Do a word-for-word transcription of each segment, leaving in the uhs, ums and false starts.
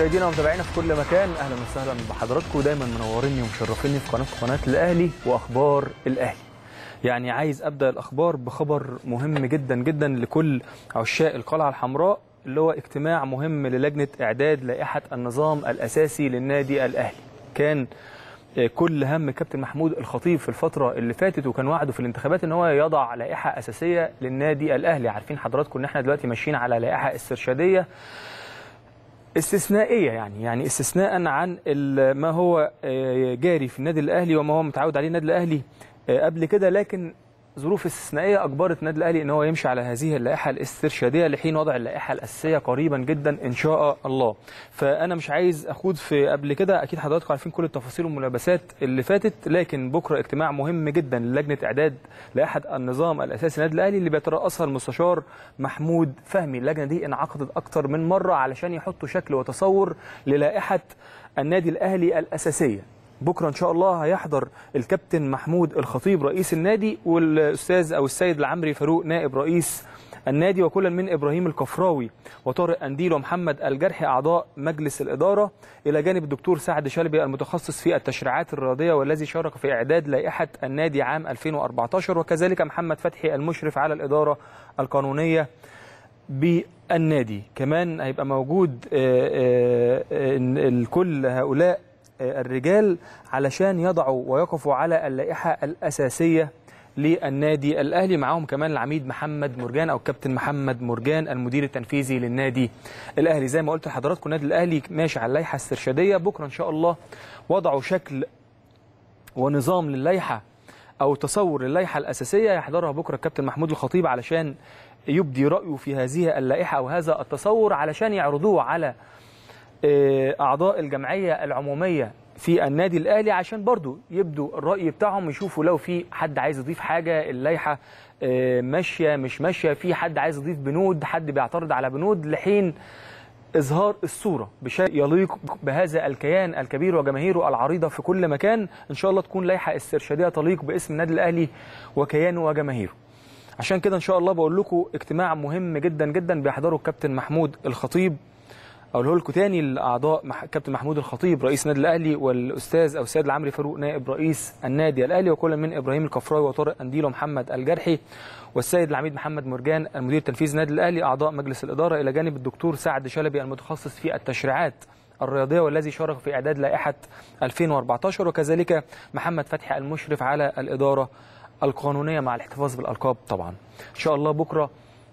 مشاهدينا ومتابعينا في كل مكان، اهلا وسهلا بحضراتكم. دايما منوريني ومشرفيني في قناتكم قناه الاهلي واخبار الاهلي. يعني عايز ابدا الاخبار بخبر مهم جدا جدا لكل عشاق القلعه الحمراء، اللي هو اجتماع مهم للجنه اعداد لائحه النظام الاساسي للنادي الاهلي. كان كل هم كابتن محمود الخطيب في الفتره اللي فاتت، وكان وعده في الانتخابات ان هو يضع لائحه اساسيه للنادي الاهلي. عارفين حضراتكم ان احنا دلوقتي ماشيين على لائحه استرشاديه استثنائيه، يعني يعني استثناء عن ما هو جاري في النادي الاهلي وما هو متعود عليه النادي الاهلي قبل كده، لكن ظروف استثنائيه اجبرت النادي الاهلي ان هو يمشي على هذه اللائحه الاسترشاديه لحين وضع اللائحه الاساسيه قريبا جدا ان شاء الله. فانا مش عايز اخوض في قبل كده، اكيد حضراتكم عارفين كل التفاصيل والملابسات اللي فاتت، لكن بكره اجتماع مهم جدا للجنه اعداد لائحه النظام الاساسي للنادي الاهلي اللي بيترأسها المستشار محمود فهمي. اللجنه دي انعقدت اكتر من مره علشان يحطوا شكل وتصور للائحه النادي الاهلي الاساسيه. بكره ان شاء الله هيحضر الكابتن محمود الخطيب رئيس النادي، والاستاذ او السيد العمري فاروق نائب رئيس النادي، وكل من ابراهيم الكفراوي وطارق انديل ومحمد الجرحي اعضاء مجلس الاداره، الى جانب الدكتور سعد شلبي المتخصص في التشريعات الرياضيه والذي شارك في اعداد لائحه النادي عام ألفين وأربعتاشر، وكذلك محمد فتحي المشرف على الاداره القانونيه بالنادي. كمان هيبقى موجود الكل هؤلاء الرجال علشان يضعوا ويقفوا على اللائحة الأساسية للنادي الأهلي. معاهم كمان العميد محمد مرجان أو كابتن محمد مرجان المدير التنفيذي للنادي الأهلي. زي ما قلت لحضراتكم النادي الأهلي ماشي على اللائحة الاسترشادية. بكرة إن شاء الله وضعوا شكل ونظام للائحة أو تصور للائحة الأساسية يحضرها بكرة الكابتن محمود الخطيب علشان يبدي رأيه في هذه اللائحة أو هذا التصور، علشان يعرضوه على أعضاء الجمعية العمومية في النادي الأهلي، عشان برضو يبدوا الرأي بتاعهم، يشوفوا لو في حد عايز يضيف حاجة، اللائحة ماشية مش ماشية، في حد عايز يضيف بنود، حد بيعترض على بنود، لحين إظهار الصورة بشيء يليق بهذا الكيان الكبير وجماهيره العريضة في كل مكان. إن شاء الله تكون لائحة استرشادية تليق باسم النادي الأهلي وكيانه وجماهيره. عشان كده إن شاء الله بقول لكم اجتماع مهم جدا جدا بيحضره الكابتن محمود الخطيب. أقوله لكم تاني، الأعضاء كابتن محمود الخطيب رئيس النادي الأهلي، والأستاذ أو السيد العمري فاروق نائب رئيس النادي الأهلي، وكل من إبراهيم الكفراوي وطارق أنديل ومحمد الجرحي، والسيد العميد محمد مرجان المدير التنفيذي للنادي الأهلي أعضاء مجلس الإدارة، إلى جانب الدكتور سعد شلبي المتخصص في التشريعات الرياضية والذي شارك في إعداد لائحة ألفين وأربعتاشر، وكذلك محمد فتحي المشرف على الإدارة القانونية مع الاحتفاظ بالألقاب. طبعا إن شاء الله بكرة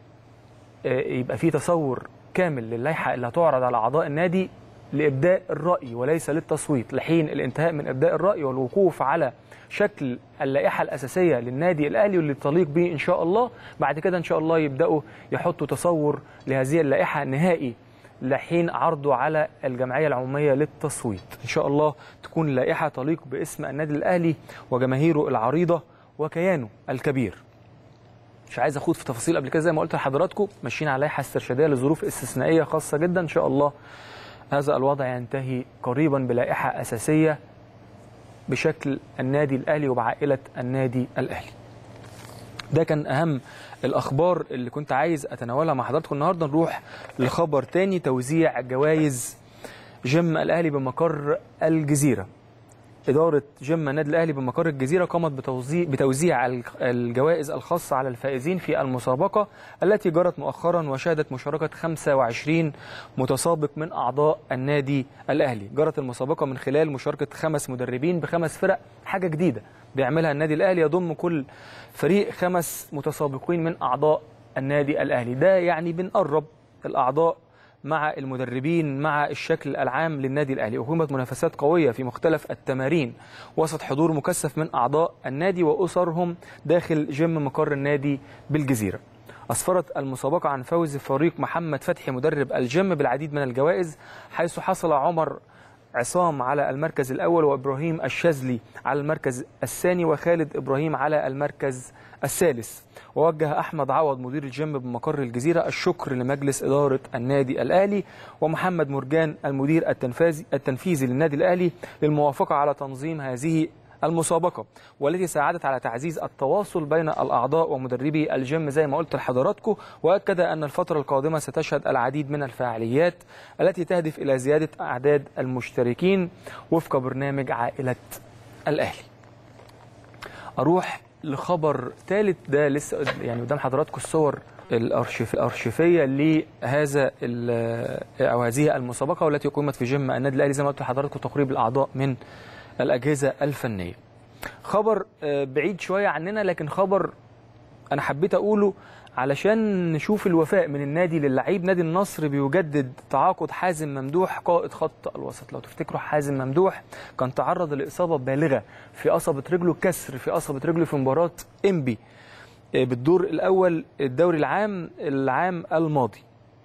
يبقى في تصور كامل للائحة اللي هتعرض على أعضاء النادي لإبداء الرأي وليس للتصويت، لحين الانتهاء من إبداء الرأي والوقوف على شكل اللائحة الأساسية للنادي الأهلي واللي تليق به إن شاء الله. بعد كده إن شاء الله يبدأوا يحطوا تصور لهذه اللائحة نهائي لحين عرضه على الجمعية العمومية للتصويت. إن شاء الله تكون اللائحة تليق باسم النادي الأهلي وجماهيره العريضة وكيانه الكبير. مش عايز اخوض في تفاصيل قبل كده، زي ما قلت لحضراتكم ماشيين على لائحه استرشاديه لظروف استثنائيه خاصه جدا. ان شاء الله هذا الوضع ينتهي قريبا بلائحه اساسيه بشكل النادي الاهلي وبعائله النادي الاهلي. ده كان اهم الاخبار اللي كنت عايز اتناولها مع حضراتكم النهارده. نروح لخبر تاني، توزيع جوائز جيم الاهلي بمقر الجزيره. إدارة جيم النادي الأهلي بمقر الجزيرة قامت بتوزيع, بتوزيع الجوائز الخاصة على الفائزين في المسابقة التي جرت مؤخرا وشهدت مشاركة خمسة وعشرين متسابق من أعضاء النادي الأهلي. جرت المسابقة من خلال مشاركة خمس مدربين بخمس فرق، حاجة جديدة بيعملها النادي الأهلي، يضم كل فريق خمس متسابقين من أعضاء النادي الأهلي. ده يعني بنقرب الأعضاء مع المدربين مع الشكل العام للنادي الأهلي. أقيمت منافسات قوية في مختلف التمارين وسط حضور مكثف من أعضاء النادي وأسرهم داخل جيم مقر النادي بالجزيرة. أسفرت المسابقة عن فوز فريق محمد فتحي مدرب الجيم بالعديد من الجوائز، حيث حصل عمر عصام على المركز الأول، وإبراهيم الشاذلي على المركز الثاني، وخالد إبراهيم على المركز الثالث. ووجه أحمد عوض مدير الجيم بمقر الجزيرة الشكر لمجلس إدارة النادي الأهلي ومحمد مرجان المدير التنفيذي التنفيذي للنادي الأهلي للموافقة على تنظيم هذه المسابقة، والتي ساعدت على تعزيز التواصل بين الأعضاء ومدربي الجيم زي ما قلت لحضراتكم. وأكد أن الفترة القادمة ستشهد العديد من الفعاليات التي تهدف إلى زيادة أعداد المشتركين وفق برنامج عائلة الأهلي. أروح لخبر ثالث، ده لسه يعني قدام حضراتكم الصور الأرشيف الأرشيفية لهذا أو هذه المسابقة والتي أقيمت في جيم النادي الأهلي زي ما قلت لحضراتكم، تقريب الأعضاء من الأجهزة الفنية. خبر بعيد شوية عننا، لكن خبر أنا حبيت أقوله علشان نشوف الوفاء من النادي للعيب. نادي النصر بيجدد تعاقد حازم ممدوح قائد خط الوسط. لو تفتكروا حازم ممدوح كان تعرض لإصابة بالغة في قصبة رجله، كسر في قصبة رجله في مباراة إنبي بالدور الأول الدوري العام العام الماضي.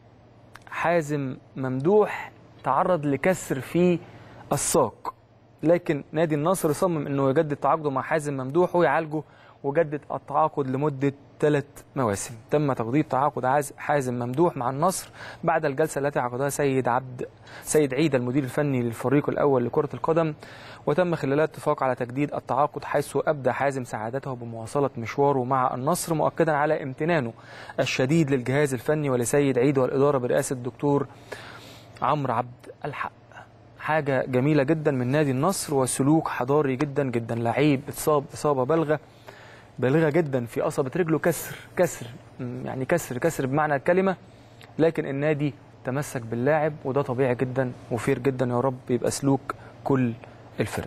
حازم ممدوح تعرض لكسر في الساق، لكن نادي النصر صمم انه يجدد تعاقده مع حازم ممدوح ويعالجه، وجدد التعاقد لمده ثلاث مواسم. تم تجديد تعاقد حازم ممدوح مع النصر بعد الجلسه التي عقدها سيد عبد سيد عيد المدير الفني للفريق الاول لكره القدم، وتم خلالها الاتفاق على تجديد التعاقد، حيث ابدى حازم سعادته بمواصله مشواره مع النصر، مؤكدا على امتنانه الشديد للجهاز الفني ولسيد عيد والاداره برئاسه الدكتور عمرو عبد الحق. حاجة جميلة جدا من نادي النصر وسلوك حضاري جدا جدا. لعيب اتصاب إصابة بالغة بالغة جدا في قصبة رجله، كسر كسر يعني كسر كسر بمعنى الكلمة، لكن النادي تمسك باللاعب، وده طبيعي جدا وفير جدا. يا رب يبقى سلوك كل الفرق.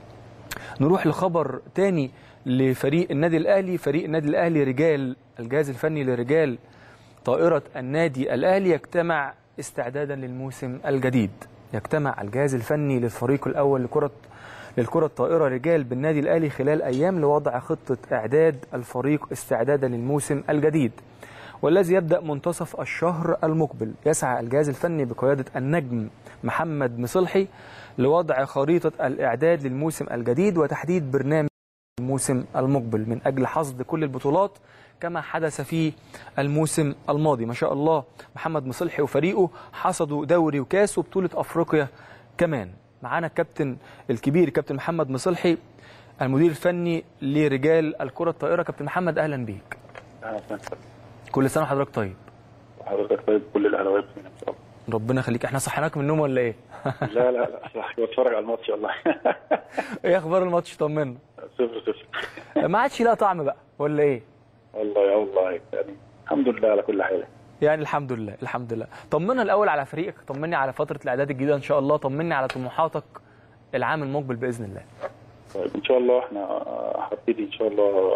نروح لخبر تاني لفريق النادي الأهلي. فريق النادي الأهلي رجال الجهاز الفني لرجال طائرة النادي الأهلي يجتمع استعدادا للموسم الجديد. يجتمع الجهاز الفني للفريق الأول لكرة للكرة الطائرة رجال بالنادي الأهلي خلال أيام لوضع خطة إعداد الفريق استعدادا للموسم الجديد، والذي يبدأ منتصف الشهر المقبل. يسعى الجهاز الفني بقيادة النجم محمد مصلحي لوضع خريطة الإعداد للموسم الجديد وتحديد برنامج الموسم المقبل من أجل حصد كل البطولات كما حدث في الموسم الماضي. ما شاء الله محمد مصلحي وفريقه حصدوا دوري وكاس وبطولة أفريقيا كمان. معانا الكابتن الكبير كابتن محمد مصلحي المدير الفني لرجال الكرة الطائرة. كابتن محمد أهلا بيك. أهلا. كل سنة وحضرتك طيب. حضرتك طيب، كل الأهلاوية إن شاء الله. ربنا يخليك. احنا صحيناك من النوم ولا ايه؟ لا لا لا صح، بتفرج على الماتش والله. ايه اخبار الماتش؟ طمنا. صفر صفر. ما عادش لها طعم بقى ولا ايه؟ والله يا والله يعني الحمد لله على كل حاجه. يعني الحمد لله الحمد لله. طمنا الاول على فريقك، طمني على فتره الاعداد الجديده ان شاء الله، طمني على طموحاتك العام المقبل باذن الله. طيب ان شاء الله احنا هنبتدي ان شاء الله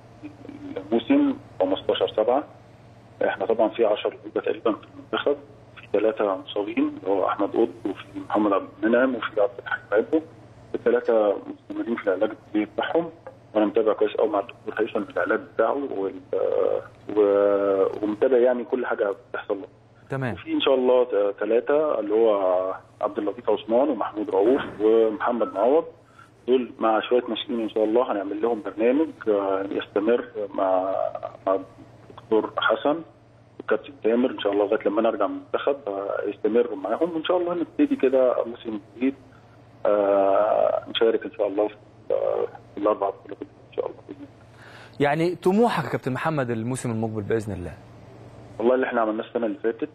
الموسم خمستاشر سبعة. احنا طبعا في عشرة لعيبه تقريبا في المنتخب، في ثلاثه مصابين اللي هو احمد قطب وفي محمد عبد المنعم وفي عبد الحليم عبده. الثلاثه مستمرين في العلاج الطبي بتاعهم، وانا متابع كويس قوي مع الدكتور هيثم العلاج بتاعه و... ومتابع يعني كل حاجه بتحصل له. تمام. وفي ان شاء الله ثلاثه اللي هو عبد اللطيف عثمان ومحمود رؤوف ومحمد معوض، دول مع شويه ناشئين ان شاء الله هنعمل لهم برنامج يستمر مع مع الدكتور حسن والكابتن تامر ان شاء الله لغايه لما نرجع من المنتخب يستمر معاهم، وان شاء الله نبتدي كده موسم جديد نشارك ان شاء الله في الاربع بطولات ان شاء الله. يعني طموحك يا كابتن محمد الموسم المقبل باذن الله؟ والله اللي احنا عملناه السنه اللي فاتت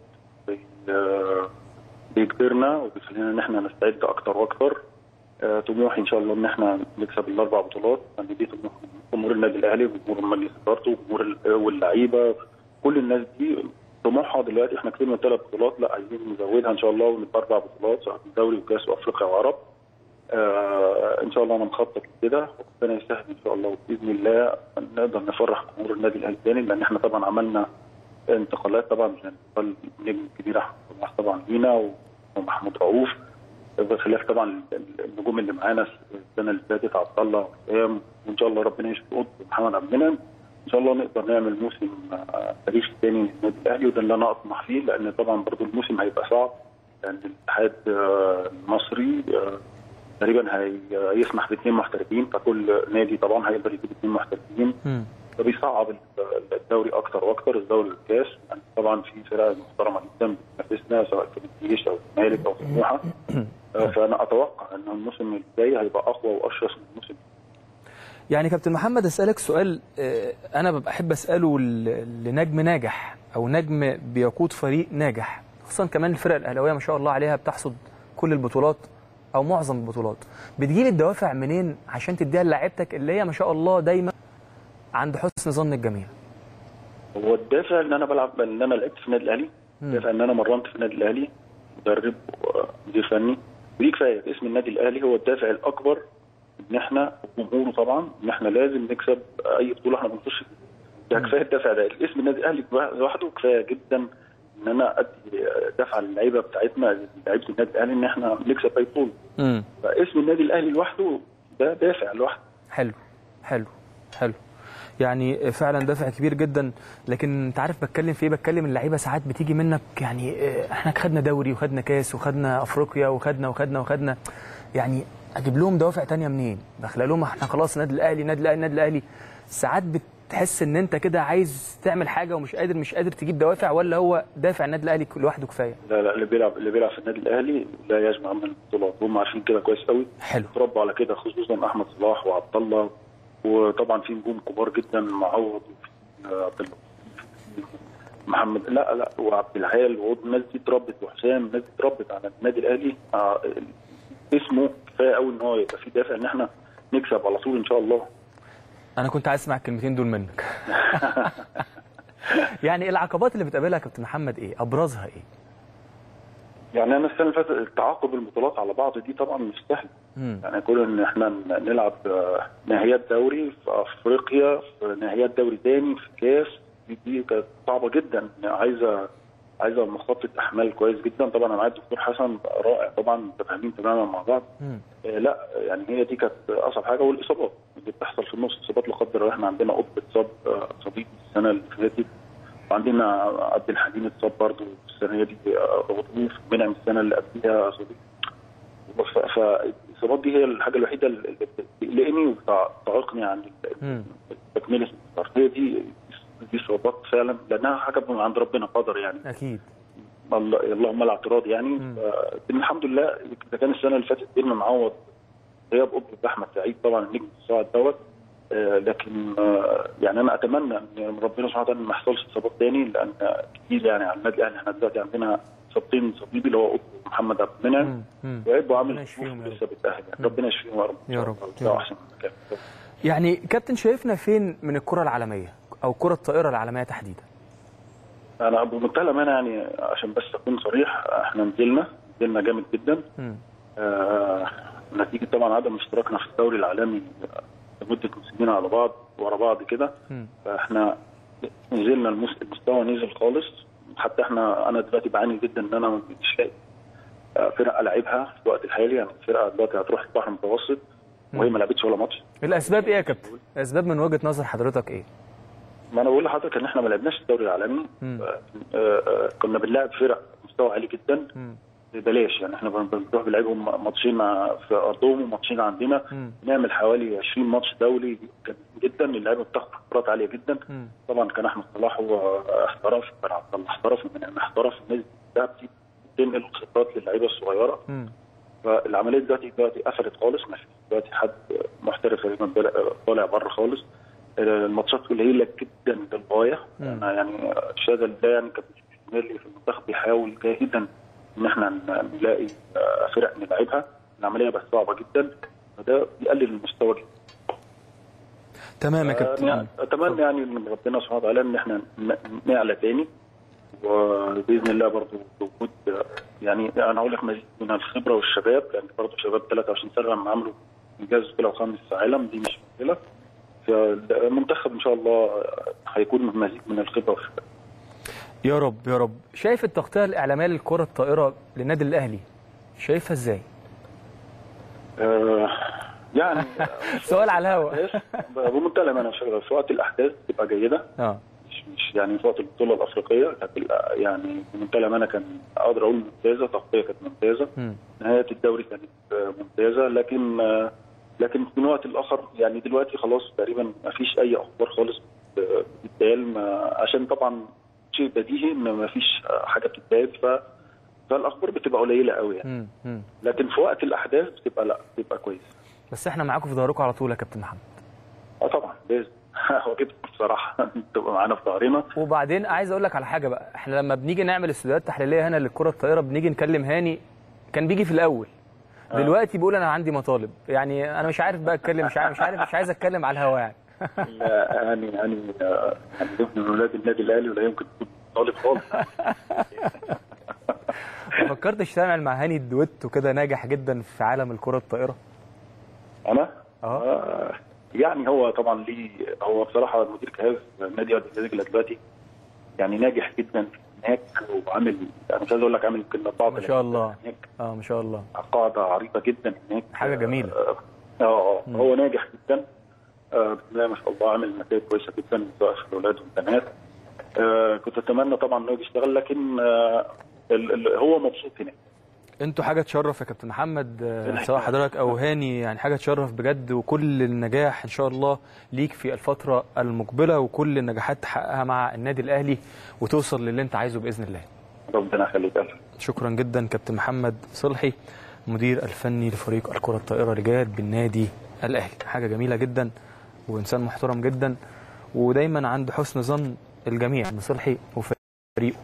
بيجبرنا وبيخلينا ان احنا نستعد اكتر واكتر. طموحي ان شاء الله ان احنا نكسب الاربع بطولات، لان دي طموح جمهور النادي الاهلي وجمهور مجلس ادارته وجمهور واللعيبه، كل الناس دي طموحها دلوقتي. احنا كسبنا ثلاث بطولات، لا عايزين نزودها ان شاء الله ونبقى اربع بطولات، سواء دوري وكاس وافريقيا وعرب. آه ان شاء الله انا مخطط كده، وربنا يسهل ان شاء الله، وباذن الله نقدر نفرح جمهور النادي الاهلي تاني، لان احنا طبعا عملنا انتقالات طبعا، مش انتقال النجم الكبير احمد صلاح طبعا لينا ومحمود رؤوف، بخلاف طبعا النجوم اللي معانا السنه اللي فاتت عبد الله وسام، وان شاء الله ربنا يشفي قطب ومحمد عبد المنعم. ان شاء الله نقدر نعمل موسم تاريخي تاني للنادي الاهلي، وده اللي انا اطمح فيه، لان طبعا برضو الموسم هيبقى صعب، لان الاتحاد المصري تقريبا هيسمح باثنين محترفين، فكل نادي طبعا هيقدر يجيب اثنين محترفين، فبيصعب الدوري اكتر واكتر، الدوري الكاس. يعني طبعا في فرق محترمه جدا بتنافسنا سواء في الجيش او الزمالك او سموحه، فانا اتوقع ان الموسم الجاي هيبقى اقوى واشرس من الموسم يعني كابتن محمد اسالك سؤال انا ببقى احب اساله لنجم ناجح او نجم بيقود فريق ناجح، خصوصا كمان الفرق الاهلاويه ما شاء الله عليها بتحصد كل البطولات او معظم البطولات. بتجيب الدوافع منين عشان تديها للاعيبتك اللي هي ما شاء الله دايما عند حسن ظن الجميع؟ هو الدافع ان انا بلعب، ان انا لعبت في النادي الاهلي، الدافع ان انا مرنت في النادي الاهلي، مدرب ومدير فني، ودي كفايه. اسم النادي الاهلي هو الدافع الاكبر ان احنا جمهوره طبعا ان احنا لازم نكسب اي بطوله احنا بنخش فيها. ده كفايه الدافع ده، اسم النادي الاهلي لوحده كفايه جدا ان انا ادي دفعه للعيبه بتاعتنا، لعيبه النادي الاهلي، ان احنا نكسب اي بطوله. فاسم النادي الاهلي لوحده ده دافع لوحده. حلو حلو حلو، يعني فعلا دافع كبير جدا. لكن انت عارف بتكلم في ايه؟ بتكلم اللعيبه ساعات بتيجي منك، يعني احنا خدنا دوري وخدنا كاس وخدنا افريقيا وخدنا وخدنا وخدنا، يعني اجيب لهم دوافع ثانيه منين؟ داخله لهم احنا خلاص النادي الاهلي النادي الاهلي النادي الاهلي. ساعات بتحس ان انت كده عايز تعمل حاجه ومش قادر مش قادر تجيب دوافع، ولا هو دافع النادي الاهلي لوحده كفايه؟ لا لا، اللي بيلعب اللي بيلعب في النادي الاهلي لا يجمع من البطولات، هم عارفين كده كويس قوي. حلو. اتربوا على كده، خصوصا احمد صلاح وعبد الله، وطبعا في نجوم كبار جدا، معوض وفي محمد لا لا وعبد العال، والناس دي اتربت، وحسام، الناس دي اتربت على النادي الاهلي. اسمه كفايه قوي ان هو يبقى في دافع ان احنا نكسب على طول ان شاء الله. انا كنت عايز اسمع الكلمتين دول منك. يعني العقبات اللي بتقابلها يا كابتن محمد ايه؟ ابرزها ايه؟ يعني انا السنه اللي فاتت تعاقب البطولات على بعض دي طبعا مش سهل. يعني كون ان احنا نلعب نهائيات دوري في افريقيا، في نهائيات دوري تاني في كاس، دي, دي كانت صعبه جدا، عايزه عايزه مخطط احمال كويس جدا. طبعا انا معايا الدكتور حسن رائع طبعا، متفاهمين تماما مع بعض. آه لا يعني هي دي كانت اصعب حاجه، والاصابات اللي بتحصل في النص، اصابات لا قدر الله. احنا عندنا قطب اتصاب صديق السنه اللي فاتت، وعندنا عبد الحليم اتصاب برضه السنه دي غضروف، منعم السنه اللي قبلها صديق. فالاصابات دي هي الحاجه الوحيده اللي بتقلقني وبتعيقني عن تكمله المسار. هي دي دي صعوبات فعلا، لانها حاجه من عند ربنا قدر يعني. اكيد. الله اللهم لا اعتراض يعني. الحمد لله اذا كان السنه اللي فاتت قدرنا نعوض غياب قطب احمد سعيد طبعا النجم الصاعد دوت، آه لكن آه يعني انا اتمنى ان ربنا سبحانه وتعالى ما يحصلش اصابات ثاني، لان كتير يعني على النادي الاهلي. احنا دلوقتي عندنا اصابتين صليبي اللي هو قطب محمد عبد المنعم، وعيب عامل لسه بيتاهل يعني. ربنا يشفيهم يا رب. يا رب. ده احسن مكان. يعني كابتن شايفنا فين من الكره العالميه او كره الطائره العالميه تحديدا؟ انا بمنتهى الامانه يعني عشان بس اكون صريح، احنا نزلنا نزلنا جامد جدا. آه نتيجه طبعا عدم اشتراكنا في الدوري العالمي لمده موسمين على بعض ورا بعض كده، فاحنا نزلنا المستوى نزل خالص. حتى احنا انا دلوقتي بعاني جدا ان انا مش لاقي فرقه العبها في الوقت الحالي. يعني الفرقه دلوقتي هتروح البحر المتوسط وهي ما لعبتش ولا ماتش. الاسباب ايه يا كابتن؟ الاسباب من وجهه نظر حضرتك ايه؟ ما انا بقول لحضرتك ان احنا ما لعبناش الدوري العالمي. آه آه كنا بنلعب فرق مستوى عالي جدا ببلاش. يعني احنا بنروح بنلعبهم ماتشين في ارضهم وماتشين عندنا، نعمل حوالي عشرين ماتش دولي جدا. اللعيبه بتاخد خبرات عاليه جدا. مم. طبعا كان احمد صلاح هو احترف، كان عبد الله احترف، من احترف الناس دي بتنقل خبرات للعيبه الصغيره. مم. فالعمليه دلوقتي دلوقتي قفلت خالص، ما فيش دلوقتي حد محترف تقريبا طالع بره خالص. الماتشات قليله جدا للغايه. انا يعني الشهاده ده يعني كان في المنتخب بيحاول جاهدا ان احنا نلاقي فرق نلعبها. العمليه بقت صعبه جدا، فده بيقلل المستوى جدا. تمام يا كابتن. آه اتمنى يعني من ربنا سبحانه وتعالى ان احنا نعلى تاني، وباذن الله برضه وجود يعني انا هقول لك مزيد من الخبره والشباب، لان برضه شباب ثلاثة وعشرين سنه لما عملوا انجاز كده وخامس عالم دي مش مشكله. فالمنتخب ان شاء الله هيكون مزيد من الخبره والشباب. يا رب يا رب. شايف التغطيه الاعلاميه للكره الطائره للنادي الاهلي شايفها ازاي؟ آه يعني سؤال على الهواء. بمنتهى الامانه في وقت الاحداث تبقى جيده. اه مش مش يعني في وقت البطوله الافريقيه يعني بمنتهى الامانه كان اقدر اقول ممتازه، تغطيه كانت ممتازه، نهايه الدوري كانت ممتازه. لكن لكن في الوقت الاخر يعني دلوقتي خلاص تقريبا ما فيش اي اخبار خالص بتتقال، عشان طبعا شيء بديهي ان ما فيش حاجه بتتقال، ف فالاخبار بتبقى قليله قوي يعني. مم. لكن في وقت الاحداث بتبقى لا بتبقى كويسه. بس احنا معاكم في ظهركم على طول يا كابتن محمد. لازم واجبهم بصراحه تبقى معانا في ظهرنا. وبعدين عايز اقول لك على حاجه بقى، احنا لما بنيجي نعمل استوديوهات تحليليه هنا للكره الطائره بنيجي نكلم هاني، كان بيجي في الاول، دلوقتي بيقول انا عندي مطالب، يعني انا مش عارف بقى اتكلم، مش عارف مش عارف مش عايز اتكلم على الهواء يعني. لا يعني يعني يعني ابن ولاد النادي الاهلي ولا يمكن تكون طالب خالص. ما فكرتش تعمل مع هاني الدويتو كده ناجح جدا في عالم الكره الطائره؟ انا؟ اه آه يعني هو طبعا ليه، هو بصراحه مدير جهاز نادي وادي دجله دلوقتي يعني ناجح جدا هناك، وعامل انا مش عايز اقول لك عامل يمكن اربعه ما شاء الله هناك. اه ما شاء الله، قاعده عريضه جدا هناك، حاجه جميله. اه اه هو ناجح جدا آه بسم الله ما شاء الله، عامل نتائج كويسه جدا سواء في الاولاد والبنات. آه كنت اتمنى طبعا انه يشتغل، لكن آه ال ال هو مبسوط هناك. انتوا حاجه تشرف يا كابتن محمد، سواء حضرتك او هاني، يعني حاجه تشرف بجد، وكل النجاح ان شاء الله ليك في الفتره المقبله، وكل النجاحات تحققها مع النادي الاهلي وتوصل للي انت عايزه باذن الله. ربنا يخليك. الف شكرا جدا كابتن محمد صلحي، مدير الفني لفريق الكره الطائره رجال بالنادي الاهلي. حاجه جميله جدا، وانسان محترم جدا، ودايما عند حسن ظن الجميع بصلحي وفريقه.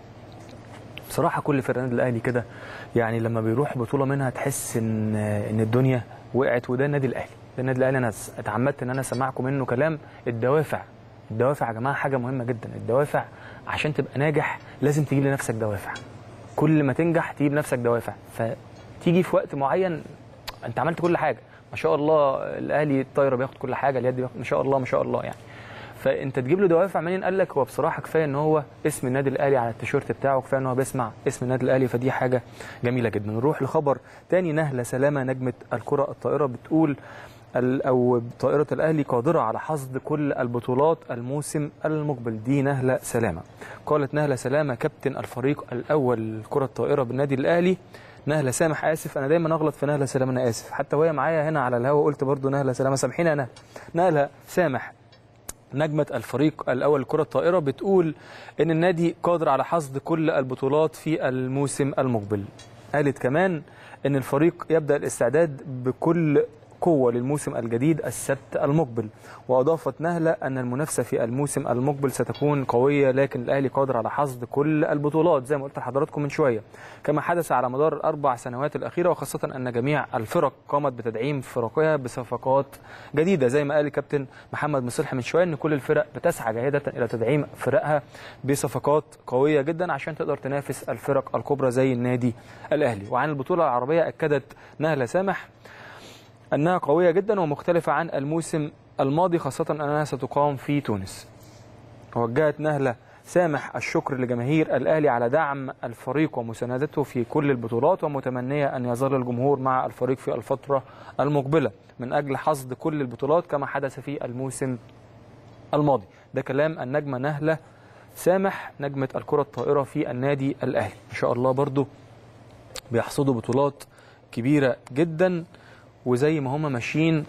بصراحه كل فرق النادي الاهلي كده، يعني لما بيروح بطوله منها تحس ان ان الدنيا وقعت، وده النادي الاهلي. ده النادي الاهلي انا اتعمدت ان انا اسمعكم منه كلام الدوافع. الدوافع يا جماعه حاجه مهمه جدا، الدوافع عشان تبقى ناجح لازم تجيب لنفسك دوافع. كل ما تنجح تجيب نفسك دوافع، فتيجي في وقت معين انت عملت كل حاجه ما شاء الله، الاهلي الطايره بياخد كل حاجه، اليد بياخد ما شاء الله ما شاء الله يعني، فانت تجيب له دوافع منين؟ قال لك هو بصراحه كفايه ان هو اسم النادي الاهلي على التيشيرت بتاعه، كفايه ان هو بيسمع اسم النادي الاهلي، فدي حاجه جميله جدا. نروح لخبر تاني. نهله سلامه نجمه الكره الطائره بتقول او طائره الاهلي قادره على حصد كل البطولات الموسم المقبل. دي نهله سلامه. قالت نهله سلامه كابتن الفريق الاول للكره الطائره بالنادي الاهلي، نهله سامح، اسف انا دايما اغلط في نهله سلامه، انا اسف، حتى وهي معايا هنا على الهوا قلت برضو نهله سلامه، سامحيني انا. نهله سامح نجمة الفريق الأول لكرة الطائرة بتقول إن النادي قادر على حصد كل البطولات في الموسم المقبل. قالت كمان إن الفريق يبدأ الاستعداد بكل قوة للموسم الجديد السبت المقبل. وأضافت نهلة أن المنافسة في الموسم المقبل ستكون قوية، لكن الأهلي قادر على حصد كل البطولات زي ما قلت لحضراتكم من شوية، كما حدث على مدار الأربع سنوات الأخيرة، وخاصة أن جميع الفرق قامت بتدعيم فرقها بصفقات جديدة. زي ما قال الكابتن محمد مصلحي من شوية أن كل الفرق بتسعى جاهدة إلى تدعيم فرقها بصفقات قوية جدا عشان تقدر تنافس الفرق الكبرى زي النادي الأهلي. وعن البطولة العربية أكدت نهلة سامح أنها قوية جدا ومختلفة عن الموسم الماضي، خاصة أنها ستقام في تونس. وجهت نهلة سامح الشكر لجماهير الأهلي على دعم الفريق ومساندته في كل البطولات، ومتمنية أن يظل الجمهور مع الفريق في الفترة المقبلة من أجل حصد كل البطولات كما حدث في الموسم الماضي. ده كلام النجمة نهلة سامح نجمة الكرة الطائرة في النادي الأهلي. إن شاء الله برضو بيحصدوا بطولات كبيرة جدا، وزي ما هم ماشيين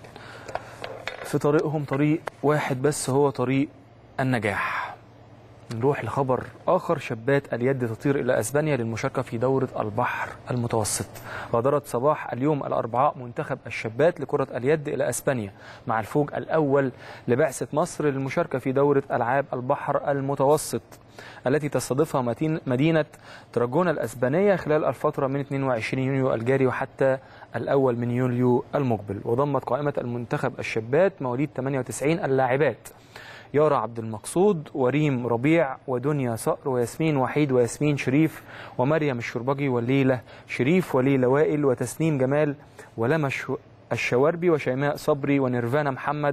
في طريقهم طريق واحد بس هو طريق النجاح. نروح لخبر آخر. شابات اليد تطير إلى أسبانيا للمشاركة في دورة البحر المتوسط. غادرت صباح اليوم الأربعاء منتخب الشابات لكرة اليد إلى أسبانيا مع الفوج الأول لبعثة مصر للمشاركة في دورة ألعاب البحر المتوسط التي تستضيفها مدينة تراجونا الأسبانية خلال الفترة من اثنين وعشرين يونيو الجاري وحتى الأول من يوليو المقبل. وضمت قائمة المنتخب الشابات مواليد ثمانية وتسعين اللاعبات يارا عبد المقصود وريم ربيع ودنيا صقر وياسمين وحيد وياسمين شريف ومريم الشربجي وليلى شريف وليلى وائل وتسنيم جمال ولما الشواربي وشيماء صبري ونيرفانا محمد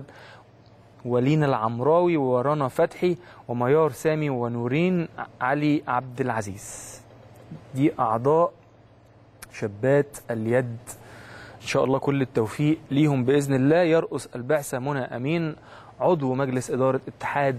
ولينا العمراوي ورنا فتحي وميار سامي ونورين علي عبد العزيز. دي أعضاء شابات اليد، إن شاء الله كل التوفيق ليهم بإذن الله. يرأس البعثة منى أمين عضو مجلس إدارة اتحاد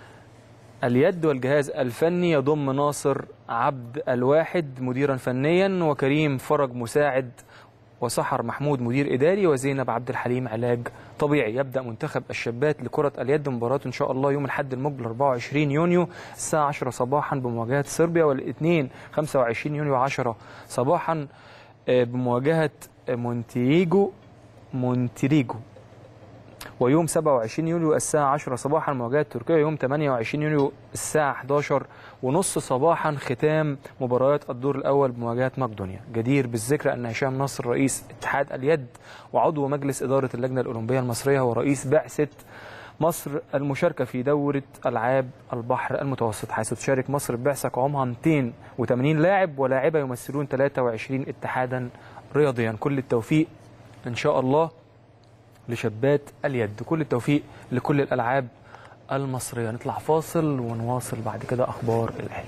اليد، والجهاز الفني يضم ناصر عبد الواحد مديرا فنيا وكريم فرج مساعد وسحر محمود مدير إداري وزينب عبد الحليم علاج طبيعي. يبدأ منتخب الشابات لكرة اليد مباراته إن شاء الله يوم الأحد المقبل أربعة وعشرين يونيو الساعة عشرة صباحا بمواجهة صربيا، والاثنين خمسة وعشرين يونيو عشرة صباحا بمواجهة مونتيريجو مونتيريجو ويوم سبعة وعشرين يوليو الساعة عشرة صباحا مواجهة تركيا. يوم ثمانية وعشرين يوليو الساعة إحدى عشرة ونص صباحا ختام مباريات الدور الأول بمواجهة مقدونيا. جدير بالذكر أن هشام نصر رئيس اتحاد اليد وعضو مجلس إدارة اللجنة الأولمبية المصرية ورئيس بعثة مصر المشاركة في دورة ألعاب البحر المتوسط، حيث تشارك مصر ببعثة قوامها مئتين وثمانين لاعب ولاعبة يمثلون ثلاثة وعشرين اتحادا رياضيا. كل التوفيق إن شاء الله لشابات اليد، كل التوفيق لكل الألعاب المصرية. نطلع فاصل ونواصل بعد كده أخبار الأهلي.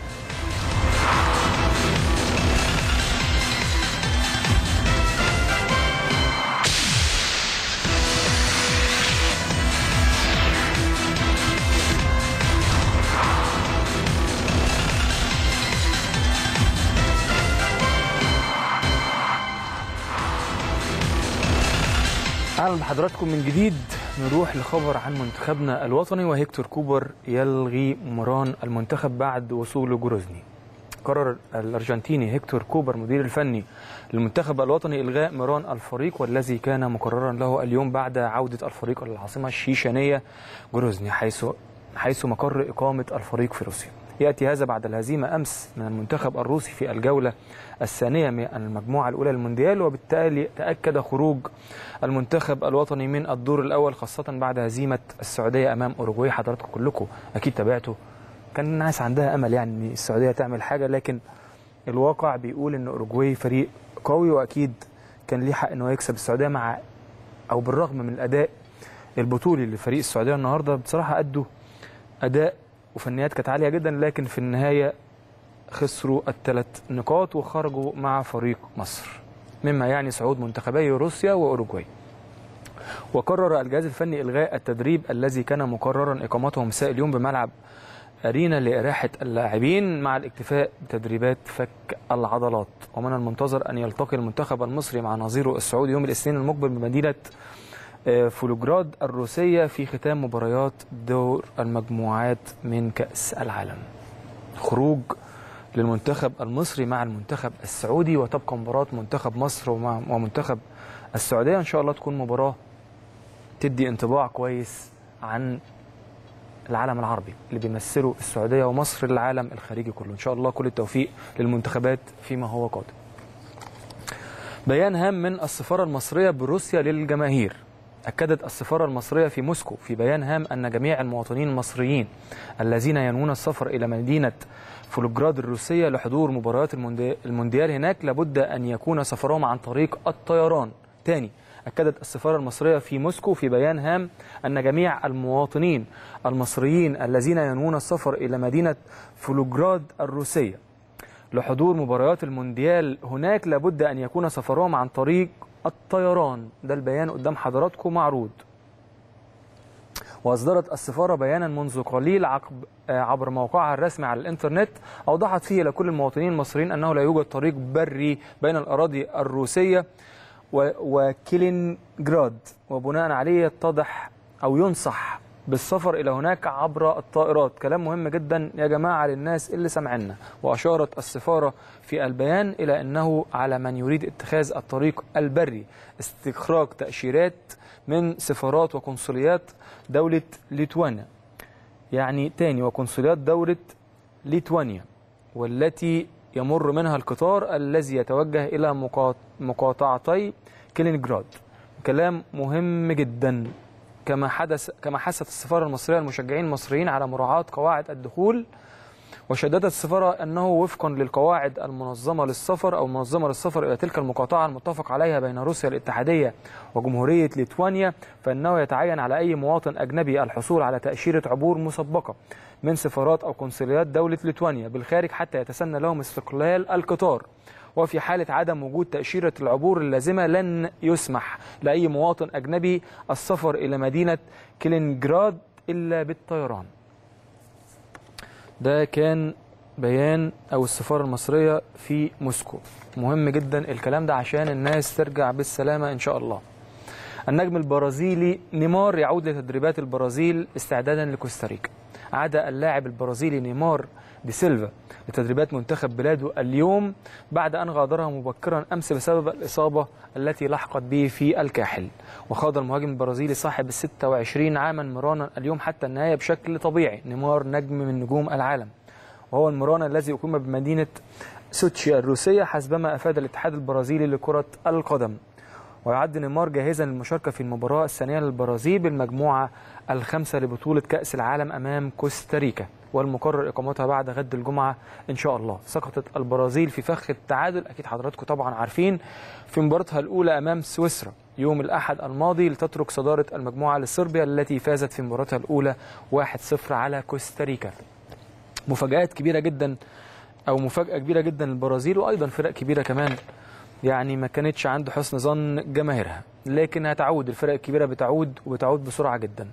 أهلا بحضراتكم من جديد. نروح لخبر عن منتخبنا الوطني، وهيكتور كوبر يلغي مران المنتخب بعد وصوله جروزني. قرر الأرجنتيني هيكتور كوبر مدير الفني للمنتخب الوطني إلغاء مران الفريق، والذي كان مقررا له اليوم بعد عودة الفريق للعاصمة الشيشانية جروزني، حيث حيث مقر إقامة الفريق في روسيا. يأتي هذا بعد الهزيمة أمس من المنتخب الروسي في الجولة الثانية من المجموعة الأولى للمونديال، وبالتالي تأكد خروج المنتخب الوطني من الدور الأول، خاصة بعد هزيمة السعودية أمام أوروغواي. حضراتكم كلكم أكيد تابعتوا، كان الناس عندها أمل يعني أن السعودية تعمل حاجة، لكن الواقع بيقول أن أوروغواي فريق قوي، وأكيد كان ليه حق أنه يكسب السعودية، مع أو بالرغم من الأداء البطولي لفريق السعودية النهاردة. بصراحة أدوا أداء وفنيات كانت عالية جدا، لكن في النهاية خسروا الثلاث نقاط وخرجوا مع فريق مصر، مما يعني صعود منتخبي روسيا وأوروغواي. وقرر الجهاز الفني إلغاء التدريب الذي كان مقررا إقامته مساء اليوم بملعب أرينا لإراحة اللاعبين مع الاكتفاء بتدريبات فك العضلات. ومن المنتظر أن يلتقي المنتخب المصري مع نظيره السعودي يوم الاثنين المقبل بمدينة فولوغراد الروسية في ختام مباريات دور المجموعات من كأس العالم. خروج للمنتخب المصري مع المنتخب السعودي، وتبقى مباراة منتخب مصر ومنتخب السعودية إن شاء الله تكون مباراة تدي انطباع كويس عن العالم العربي اللي بيمثلوا السعودية ومصر للعالم الخارجي كله. إن شاء الله كل التوفيق للمنتخبات فيما هو قادم. بيان هام من السفارة المصرية بروسيا للجماهير. أكدت السفارة المصرية في موسكو في بيان هام أن جميع المواطنين المصريين الذين ينوون السفر إلى مدينة فولوغراد الروسية لحضور مباريات المونديال هناك لابد أن يكون سفرهم عن طريق الطيران. تاني، أكدت السفارة المصرية في موسكو في بيان هام أن جميع المواطنين المصريين الذين ينوون السفر إلى مدينة فولوغراد الروسية لحضور مباريات المونديال هناك لابد أن يكون سفرهم عن طريق الطيران. ده البيان قدام حضراتكم معروض. وأصدرت السفارة بيانا منذ قليل عبر موقعها الرسمي على الإنترنت أوضحت فيه لكل المواطنين المصريين أنه لا يوجد طريق بري بين الأراضي الروسية وكيلينغراد، وبناء عليه يتضح أو ينصح بالسفر إلى هناك عبر الطائرات. كلام مهم جدا يا جماعة للناس اللي سمعنا. وأشارت السفارة في البيان إلى أنه على من يريد اتخاذ الطريق البري استخراج تأشيرات من سفارات وقنصليات دولة ليتوانيا، يعني تاني وقنصليات دولة ليتوانيا، والتي يمر منها القطار الذي يتوجه إلى مقاطعتي كيلينغراد. كلام مهم جدا. كما حدث كما حثت السفارة المصرية المشجعين المصريين على مراعاة قواعد الدخول، وشددت السفارة أنه وفقا للقواعد المنظمة للسفر أو منظمة للسفر إلى تلك المقاطعة المتفق عليها بين روسيا الاتحادية وجمهورية ليتوانيا، فإنه يتعين على أي مواطن أجنبي الحصول على تأشيرة عبور مسبقة من سفارات أو قنصليات دولة ليتوانيا بالخارج حتى يتسنى لهم استقلال القطار. وفي حالة عدم وجود تأشيرة العبور اللازمة لن يسمح لأي مواطن أجنبي السفر إلى مدينة كيلينغراد إلا بالطيران. ده كان بيان أو السفارة المصرية في موسكو. مهم جدا الكلام ده عشان الناس ترجع بالسلامة إن شاء الله. النجم البرازيلي نيمار يعود لتدريبات البرازيل استعدادا لكوستاريكا. عاد اللاعب البرازيلي نيمار دي سيلفا لتدريبات منتخب بلاده اليوم بعد أن غادرها مبكرا أمس بسبب الإصابة التي لحقت به في الكاحل. وخاض المهاجم البرازيلي صاحب الستة وعشرين عاما مرانا اليوم حتى النهاية بشكل طبيعي. نيمار نجم من نجوم العالم، وهو المران الذي أقيم بمدينة سوتشي الروسية حسبما أفاد الاتحاد البرازيلي لكرة القدم. ويعد نيمار جاهزا للمشاركة في المباراة الثانية للبرازيل بالمجموعة الخامسة لبطولة كأس العالم أمام كوستاريكا، والمقرر إقامتها بعد غد الجمعة إن شاء الله. سقطت البرازيل في فخ التعادل، أكيد حضراتكم طبعا عارفين، في مباراتها الأولى أمام سويسرا يوم الأحد الماضي لتترك صدارة المجموعة لصربيا التي فازت في مباراتها الأولى واحد صفر على كوستاريكا. مفاجآت كبيرة جدا أو مفاجأة كبيرة جدا للبرازيل، وأيضا فرق كبيرة كمان يعني ما كانتش عند حسن ظن جماهيرها، لكن هتعود. الفرق الكبيرة بتعود وبتعود بسرعة جدا.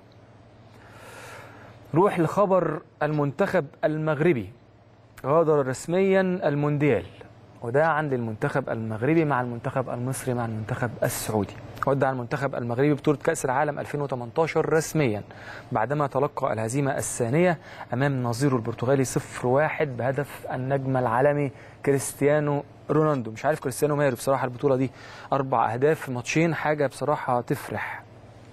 روح لخبر المنتخب المغربي، غادر رسميا المونديال، وداعا للمنتخب المغربي مع المنتخب المصري مع المنتخب السعودي. ودع المنتخب المغربي بطولة كأس العالم ألفين وثمانية عشر رسميا بعدما تلقى الهزيمة الثانية أمام نظيره البرتغالي صفر واحد بهدف النجم العالمي كريستيانو رونالدو. مش عارف كريستيانو ماله بصراحة، البطولة دي أربع أهداف في ماتشين، حاجة بصراحة تفرح.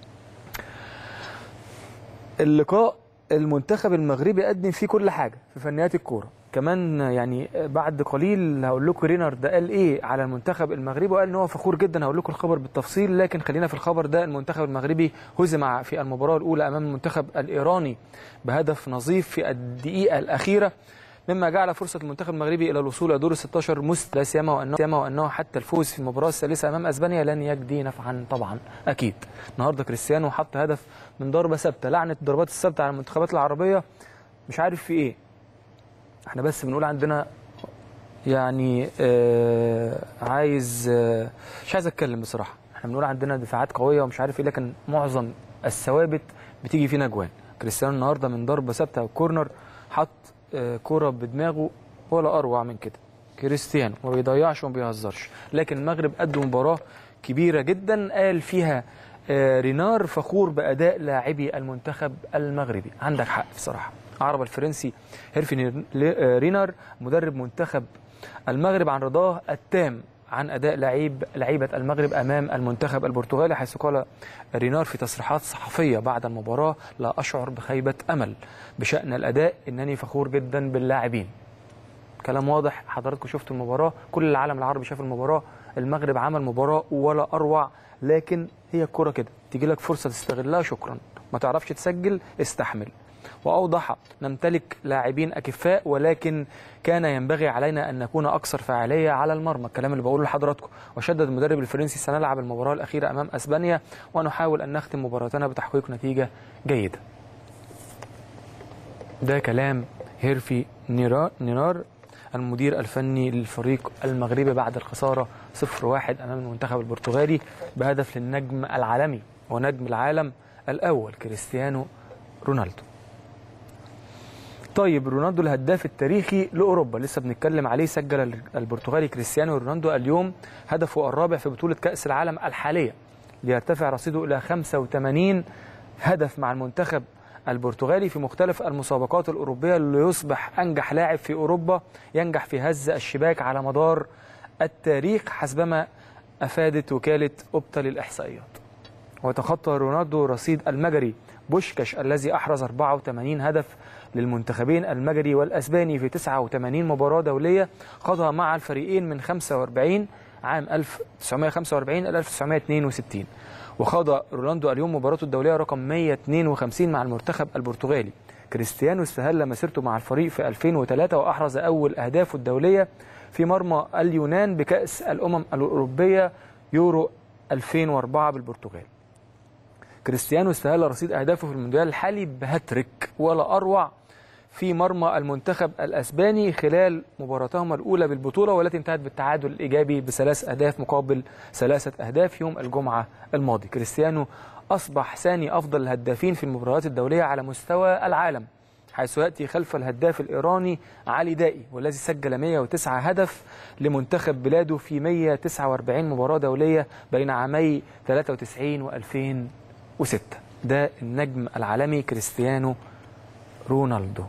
اللقاء المنتخب المغربي قدم فيه كل حاجة في فنيات الكورة كمان. يعني بعد قليل هقول لكم رينارد قال ايه على المنتخب المغربي، وقال ان هو فخور جدا. هقول لكم الخبر بالتفصيل، لكن خلينا في الخبر ده. المنتخب المغربي هزم في المباراة الأولى أمام المنتخب الإيراني بهدف نظيف في الدقيقة الأخيرة، مما جعل فرصة المنتخب المغربي إلى الوصول إلى دور ال ستاشر مست، لا سيما وأنه وأنه حتى الفوز في المباراة الثالثة أمام أسبانيا لن يجدي نفعا طبعا أكيد. النهارده كريستيانو حط هدف من ضربة ثابتة. لعنة الضربات الثابتة على المنتخبات العربية مش عارف في إيه. احنا بس بنقول عندنا يعني آه عايز آه مش عايز اتكلم بصراحه. احنا بنقول عندنا دفاعات قويه ومش عارف ايه، لكن معظم الثوابت بتيجي فينا اجوان. كريستيانو النهارده من ضربه ثابته وكورنر حط آه كوره بدماغه، ولا اروع من كده. كريستيانو ما بيضيعش وما بيهزرش. لكن المغرب قدم مباراه كبيره جدا قال فيها آه رينار فخور باداء لاعبي المنتخب المغربي. عندك حق بصراحه. عرب الفرنسي هيرفي رينار مدرب منتخب المغرب عن رضاه التام عن أداء لعيب لعيبة المغرب أمام المنتخب البرتغالي، حيث قال رينار في تصريحات صحفية بعد المباراة: لا أشعر بخيبة أمل بشأن الأداء، إنني فخور جدا باللاعبين. كلام واضح، حضراتكم شفتوا المباراة، كل العالم العربي شاف المباراة. المغرب عمل مباراة ولا أروع، لكن هي الكرة كده، تيجي لك فرصة تستغلها شكرا، ما تعرفش تسجل استحمل. وأوضح: نمتلك لاعبين أكفاء، ولكن كان ينبغي علينا أن نكون أكثر فاعلية على المرمى. الكلام اللي بقوله لحضراتكم. وشدد المدرب الفرنسي: سنلعب المباراة الأخيرة أمام أسبانيا ونحاول أن نختم مباراتنا بتحقيق نتيجة جيدة. ده كلام هيرفي نينار المدير الفني للفريق المغربي بعد الخسارة صفر واحد أمام المنتخب البرتغالي بهدف للنجم العالمي ونجم العالم الأول كريستيانو رونالدو. طيب، رونالدو الهداف التاريخي لأوروبا لسه بنتكلم عليه. سجل البرتغالي كريستيانو رونالدو اليوم هدفه الرابع في بطولة كأس العالم الحالية، ليرتفع رصيده إلى خمسة وثمانين هدف مع المنتخب البرتغالي في مختلف المسابقات الأوروبية، ليصبح أنجح لاعب في أوروبا ينجح في هز الشباك على مدار التاريخ حسبما أفادت وكالة أوبتا للإحصائيات. وتخطى رونالدو رصيد المجري بوشكاش الذي أحرز أربعة وثمانين هدف للمنتخبين المجري والأسباني في تسعة وثمانين مباراة دولية خاضها مع الفريقين من خمسة وأربعين عام ألف وتسعمائة وخمسة وأربعين إلى ألف وتسعمائة واثنين وستين. وخاض رونالدو اليوم مباراته الدولية رقم مائة واثنين وخمسين مع المنتخب البرتغالي. كريستيانو استهل مسيرته مع الفريق في ألفين وثلاثة وأحرز أول أهدافه الدولية في مرمى اليونان بكأس الأمم الأوروبية يورو ألفين وأربعة بالبرتغال. كريستيانو استهل رصيد أهدافه في المونديال الحالي بهاتريك ولا أروع في مرمى المنتخب الأسباني خلال مباراتهما الأولى بالبطولة، والتي انتهت بالتعادل الإيجابي بثلاث أهداف مقابل ثلاثة أهداف يوم الجمعة الماضي. كريستيانو أصبح ثاني أفضل الهدافين في المباريات الدولية على مستوى العالم، حيث يأتي خلف الهداف الإيراني علي دائي، والذي سجل مائة وتسعة هدف لمنتخب بلاده في مائة وتسعة وأربعين مباراة دولية بين عامي ثلاثة وتسعين وألفين وستة. ده النجم العالمي كريستيانو رونالدو.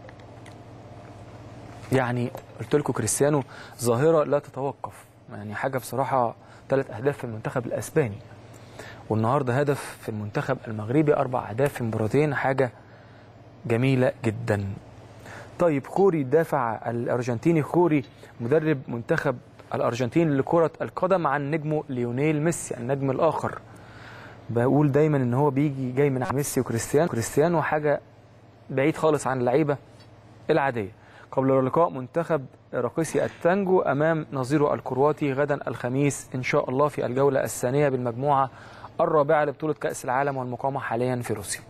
يعني قلت لكم كريستيانو ظاهرة لا تتوقف، يعني حاجة بصراحة. ثلاث أهداف في المنتخب الأسباني، والنهارده هدف في المنتخب المغربي، أربع أهداف في مباراتين، حاجة جميلة جدا. طيب خوري الدافع الأرجنتيني، خوري مدرب منتخب الأرجنتين لكرة القدم عن نجمه ليونيل ميسي النجم الآخر. بقول دايما ان هو بيجي جاي من ميسي وكريستيانو، كريستيانو حاجة بعيد خالص عن اللعيبة العادية. قبل لقاء منتخب راقصي التانجو أمام نظيره الكرواتي غدا الخميس إن شاء الله في الجولة الثانية بالمجموعة الرابعة لبطولة كأس العالم والمقامة حاليا في روسيا.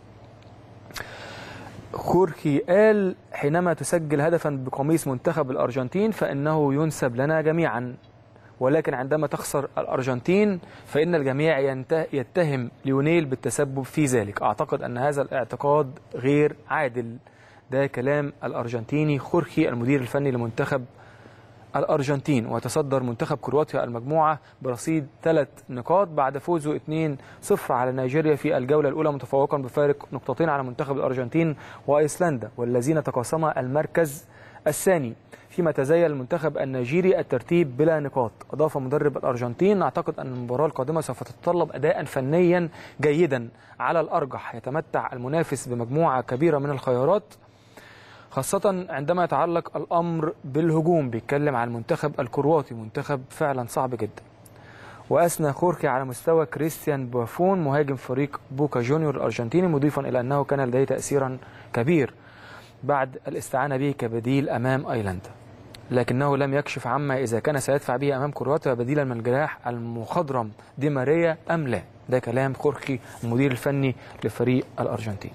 خورخي قال حينما تسجل هدفا بقميص منتخب الأرجنتين فإنه ينسب لنا جميعا، ولكن عندما تخسر الأرجنتين فإن الجميع يتهم ليونيل بالتسبب في ذلك. أعتقد أن هذا الاعتقاد غير عادل. ده كلام الأرجنتيني خورخي المدير الفني لمنتخب الأرجنتين. وتصدر منتخب كرواتيا المجموعة برصيد ثلاث نقاط بعد فوزه اثنين صفر على نيجيريا في الجولة الأولى، متفوقا بفارق نقطتين على منتخب الأرجنتين وأيسلندا والذين تقاسما المركز الثاني، فيما تزين المنتخب النيجيري الترتيب بلا نقاط. أضاف مدرب الأرجنتين: أعتقد أن المباراة القادمة سوف تتطلب أداء فنيا جيدا على الأرجح. يتمتع المنافس بمجموعة كبيرة من الخيارات خاصة عندما يتعلق الأمر بالهجوم. بيتكلم عن المنتخب الكرواتي، منتخب فعلا صعب جدا. وأثنى خورخي على مستوى كريستيان بوفون مهاجم فريق بوكا جونيور الأرجنتيني، مضيفا إلى أنه كان لديه تأثيرا كبير بعد الاستعانة به كبديل أمام أيرلندا، لكنه لم يكشف عما إذا كان سيدفع به أمام كرواتيا بديلا من الجناح المخضرم دي ماريا أم لا. ده كلام خورخي المدير الفني لفريق الأرجنتين.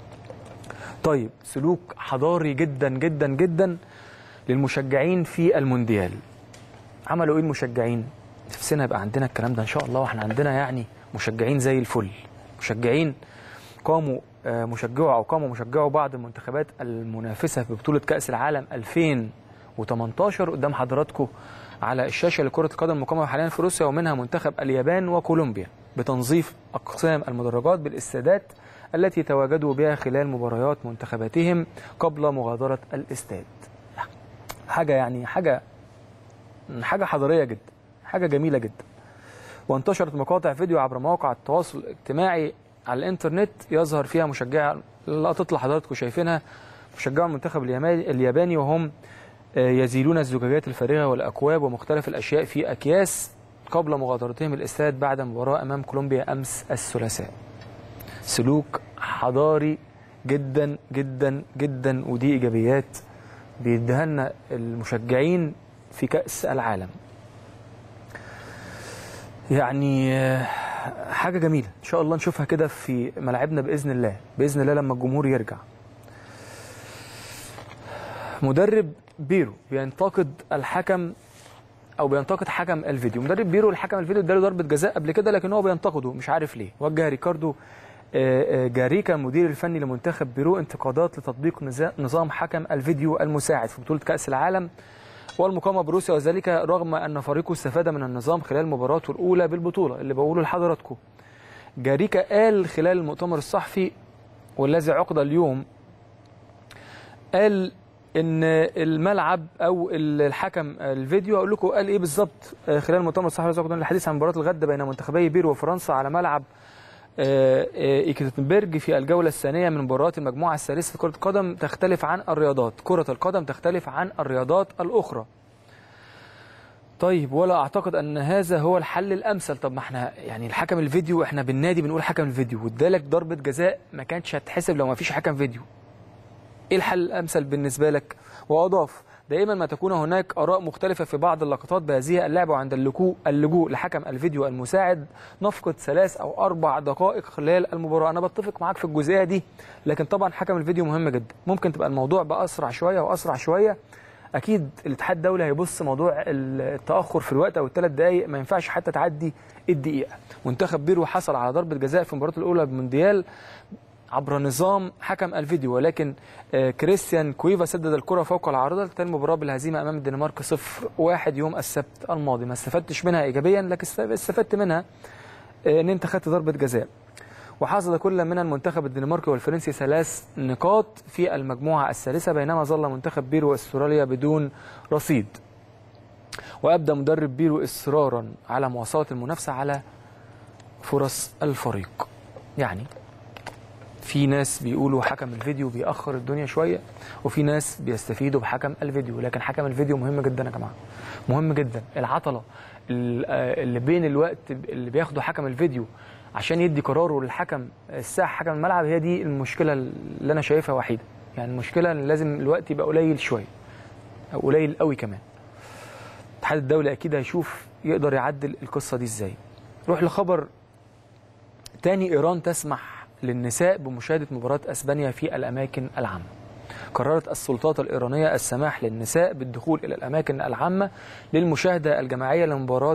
طيب سلوك حضاري جدا جدا جدا للمشجعين في المونديال. عملوا ايه المشجعين؟ نفسنا يبقى عندنا الكلام ده ان شاء الله، واحنا عندنا يعني مشجعين زي الفل. مشجعين قاموا مشجعوا او قاموا مشجعوا بعض المنتخبات المنافسه في بطوله كاس العالم ألفين وثمانية عشر قدام حضراتكم على الشاشه لكره القدم المقامه حاليا في روسيا، ومنها منتخب اليابان وكولومبيا، بتنظيف اقسام المدرجات بالاستادات التي تواجدوا بها خلال مباريات منتخباتهم قبل مغادرة الاستاد. حاجة يعني حاجة حاجة حضارية جدا، حاجة جميلة جدا. وانتشرت مقاطع فيديو عبر مواقع التواصل الاجتماعي على الانترنت يظهر فيها مشجع، اللقطات اللي حضراتكم شايفينها، مشجعوا المنتخب الياباني وهم يزيلون الزجاجات الفارغة والأكواب ومختلف الأشياء في أكياس قبل مغادرتهم الاستاد بعد مباراة أمام كولومبيا أمس الثلاثاء. سلوك حضاري جدا جدا جدا، ودي إيجابيات بيديها لنا المشجعين في كأس العالم. يعني حاجة جميلة إن شاء الله نشوفها كده في ملاعبنا بإذن الله، بإذن الله لما الجمهور يرجع. مدرب بيرو بينتقد الحكم او بينتقد حكم الفيديو. مدرب بيرو الحكم الفيديو اداله ضربه جزاء قبل كده، لكن هو بينتقده مش عارف ليه. وجه ريكاردو جاريكا المدير الفني لمنتخب بيرو انتقادات لتطبيق نظام حكم الفيديو المساعد في بطوله كاس العالم والمقامه بروسيا، وذلك رغم ان فريقه استفاد من النظام خلال مباراته الاولى بالبطوله. اللي بقوله لحضراتكم، جاريكا قال خلال المؤتمر الصحفي والذي عقد اليوم، قال ان الملعب او الحكم الفيديو، اقول لكم قال ايه بالظبط خلال المؤتمر الصحفي الحديث عن مباراه الغد بين منتخبي بيرو وفرنسا على ملعب إيكتنبرج في الجوله الثانيه من مباريات المجموعه الثالثه لكره القدم تختلف عن الرياضات، كره القدم تختلف عن الرياضات الاخرى. طيب ولا اعتقد ان هذا هو الحل الامثل. طب ما احنا يعني الحكم الفيديو احنا بالنادي بنقول حكم الفيديو، وادالك ضربه جزاء ما كانتش هتحسب لو ما فيش حكم فيديو. ايه الحل الامثل بالنسبه لك؟ واضاف: دائما ما تكون هناك اراء مختلفه في بعض اللقطات بهذه اللعبه، وعند اللجوء اللجوء لحكم الفيديو المساعد نفقد ثلاث او اربع دقائق خلال المباراه. انا بتفق معاك في الجزئيه دي، لكن طبعا حكم الفيديو مهم جدا. ممكن تبقى الموضوع باسرع شويه واسرع شويه. اكيد الاتحاد الدولي هيبص موضوع التاخر في الوقت او الثلاث دقائق، ما ينفعش حتى تعدي الدقيقه. منتخب بيرو حصل على ضربه جزاء في المباراه الاولى بالمونديال عبر نظام حكم الفيديو، ولكن كريستيان كويفا سدد الكرة فوق العارضة لتنتهي المباراة بالهزيمة أمام الدنمارك صفر واحد يوم السبت الماضي. ما استفدتش منها إيجابيا، لكن استفدت منها إن أنت خدت ضربة جزاء. وحصد كل من المنتخب الدنماركي والفرنسي ثلاث نقاط في المجموعة الثالثة، بينما ظل منتخب بيرو استراليا بدون رصيد. وأبدأ مدرب بيرو إصرارا على مواصلة المنافسة على فرص الفريق. يعني في ناس بيقولوا حكم الفيديو بيأخر الدنيا شوية، وفي ناس بيستفيدوا بحكم الفيديو، لكن حكم الفيديو مهم جدا يا جماعة، مهم جدا. العطلة اللي بين الوقت اللي بياخده حكم الفيديو عشان يدي قراره للحكم الساحة حكم الملعب، هي دي المشكلة اللي أنا شايفها وحيدة. يعني المشكلة إن لازم الوقت يبقى قليل شوية أو قليل قوي كمان. الاتحاد الدولي أكيد هيشوف يقدر يعدل القصة دي إزاي. نروح لخبر تاني. إيران تسمح للنساء بمشاهدة مباراة أسبانيا في الأماكن العامة. قررت السلطات الإيرانية السماح للنساء بالدخول إلى الأماكن العامة للمشاهدة الجماعية لمباراة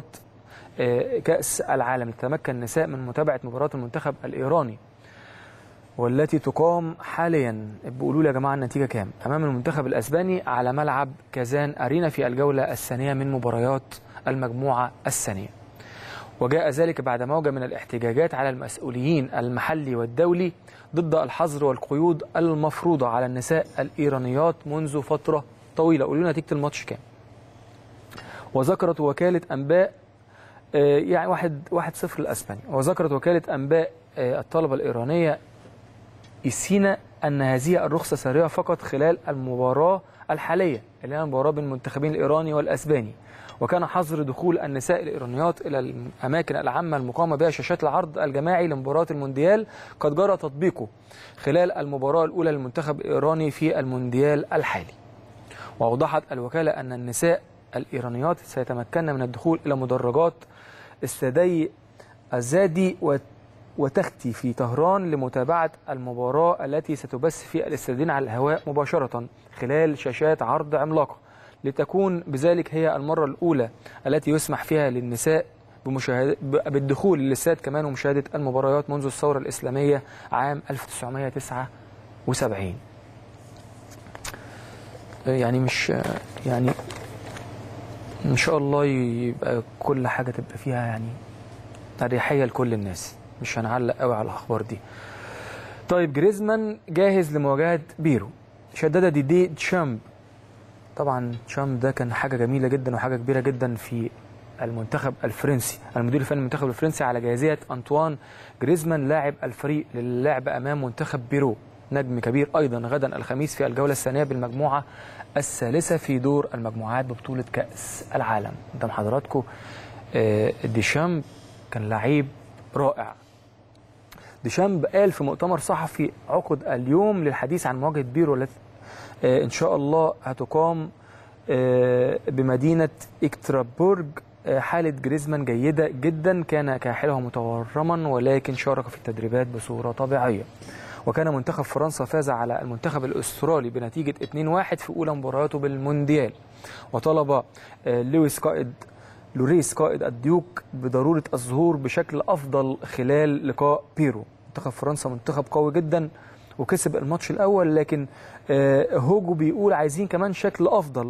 كأس العالم. لتتمكن النساء من متابعة مباراة المنتخب الإيراني والتي تقام حاليا، بيقولوا لي يا جماعة النتيجة كام، أمام المنتخب الأسباني على ملعب كازان أرينا في الجولة الثانية من مباريات المجموعة الثانية. وجاء ذلك بعد موجة من الاحتجاجات على المسؤولين المحلي والدولي ضد الحظر والقيود المفروضة على النساء الإيرانيات منذ فترة طويلة. قولوا لنا نتيجة الماتش كام. وذكرت وكالة أنباء يعني واحد واحد صفر لأسبانيا. وذكرت وكالة أنباء الطلبة الإيرانية إسينا أن هذه الرخصة سارية فقط خلال المباراة الحالية اللي هي المباراة بين المنتخبين الإيراني والأسباني. وكان حظر دخول النساء الإيرانيات إلى الأماكن العامة المقامة بها شاشات العرض الجماعي لمباراة المونديال قد جرى تطبيقه خلال المباراة الأولى للمنتخب الإيراني في المونديال الحالي. وأوضحت الوكالة أن النساء الإيرانيات سيتمكن من الدخول إلى مدرجات استادي الزادي وتختي في طهران لمتابعة المباراة التي ستبث في الاستادين على الهواء مباشرة خلال شاشات عرض عملاقة، لتكون بذلك هي المرة الأولى التي يسمح فيها للنساء بمشاهدة بالدخول للاستاد كمان ومشاهدة المباريات منذ الثورة الإسلامية عام ألف وتسعمائة وتسعة وسبعين. يعني مش يعني إن شاء الله يبقى كل حاجة تبقى فيها يعني أريحية لكل الناس، مش هنعلق قوي على الأخبار دي. طيب جريزمان جاهز لمواجهة بيرو. شدد ديدي ديشامب. طبعا ديشامب ده كان حاجة جميلة جدا وحاجة كبيرة جدا في المنتخب الفرنسي، المدير الفني المنتخب الفرنسي، على جاهزية أنطوان جريزمان لاعب الفريق للعب أمام منتخب بيرو نجم كبير أيضا غدا الخميس في الجولة الثانية بالمجموعة الثالثة في دور المجموعات ببطولة كأس العالم. قدام حضراتكم ديشامب كان لعيب رائع. ديشامب قال في مؤتمر صحفي عقد اليوم للحديث عن مواجهة بيرو التي إن شاء الله هتقام بمدينة إكترابورغ. حالة جريزمان جيدة جدا، كان كاحله متورما ولكن شارك في التدريبات بصورة طبيعية. وكان منتخب فرنسا فاز على المنتخب الأسترالي بنتيجة اثنين واحد في أولى مبارياته بالمونديال. وطلب لويس قائد لوريس قائد الديوك بضرورة الظهور بشكل أفضل خلال لقاء بيرو. منتخب فرنسا منتخب قوي جدا وكسب الماتش الأول، لكن هوجو بيقول عايزين كمان شكل أفضل.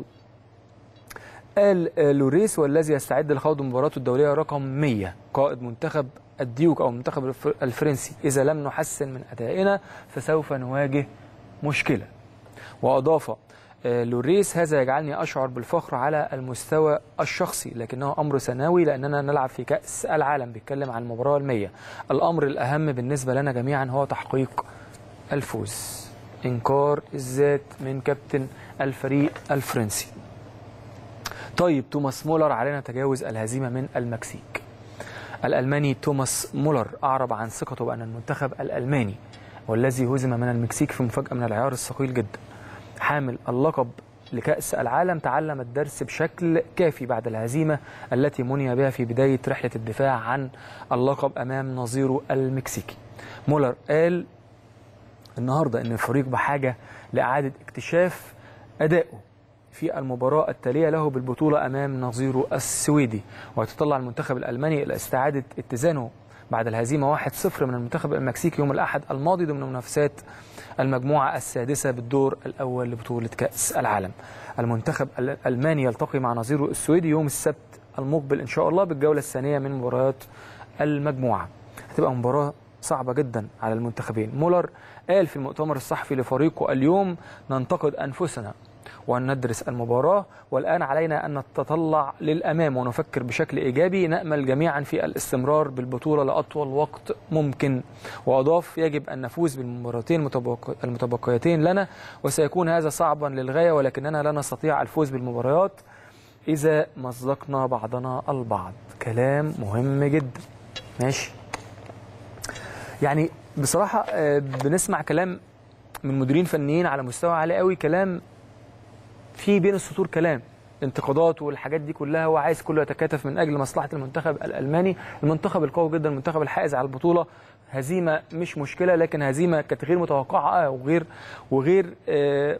قال لوريس والذي يستعد لخوض مباراته الدولية رقم مئة قائد منتخب الديوك أو المنتخب الفرنسي: إذا لم نحسن من أدائنا فسوف نواجه مشكلة. وأضاف لوريس: هذا يجعلني أشعر بالفخر على المستوى الشخصي، لكنه أمر ثانوي لأننا نلعب في كأس العالم. بيتكلم عن المباراة المية. الأمر الأهم بالنسبة لنا جميعا هو تحقيق الفوز. إنكار الذات من كابتن الفريق الفرنسي. طيب توماس مولر علينا تجاوز الهزيمة من المكسيك. الألماني توماس مولر أعرب عن ثقته بأن المنتخب الألماني والذي هزم من المكسيك في مفاجأة من العيار الثقيل جدا حامل اللقب لكأس العالم تعلم الدرس بشكل كافي بعد الهزيمة التي مني بها في بداية رحلة الدفاع عن اللقب أمام نظيره المكسيكي. مولر قال النهاردة أن الفريق بحاجة لإعادة اكتشاف أدائه في المباراة التالية له بالبطولة أمام نظيره السويدي. ويتطلع المنتخب الألماني إلى استعادة اتزانه بعد الهزيمة واحد صفر من المنتخب المكسيكي يوم الأحد الماضي ضمن منافسات المجموعة السادسة بالدور الأول لبطولة كأس العالم. المنتخب الألماني يلتقي مع نظيره السويدي يوم السبت المقبل إن شاء الله بالجولة الثانية من مباريات المجموعة. هتبقى مباراة صعبة جدا على المنتخبين. مولر قال في المؤتمر الصحفي لفريقه اليوم: ننتقد أنفسنا وأن ندرس المباراة، والآن علينا أن نتطلع للأمام ونفكر بشكل إيجابي، نأمل جميعا في الاستمرار بالبطولة لأطول وقت ممكن. وأضاف: يجب أن نفوز بالمباراتين المتبقيتين لنا، وسيكون هذا صعبا للغاية، ولكننا لا نستطيع الفوز بالمباريات إذا مزقنا بعضنا البعض. كلام مهم جدا. ماشي، يعني بصراحة بنسمع كلام من مديرين فنيين على مستوى عالي قوي، كلام في بين السطور، كلام انتقادات والحاجات دي كلها، هو عايز كله يتكاتف من اجل مصلحه المنتخب الالماني، المنتخب القوي جدا، المنتخب الحائز على البطوله. هزيمه مش مشكله، لكن هزيمه كانت غير متوقعه وغير وغير آه